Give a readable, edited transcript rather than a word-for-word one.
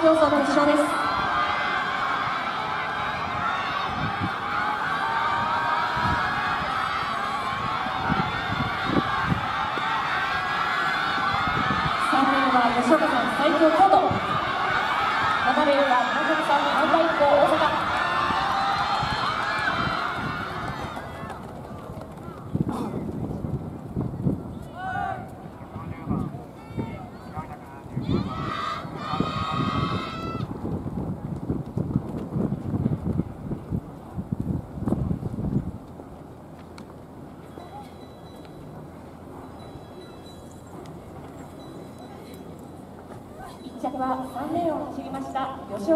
競争の決勝です。3レーンは吉岡さん最強京都、7レーンは村上さんアンダー1号大阪。1着は3レーンを走りました吉岡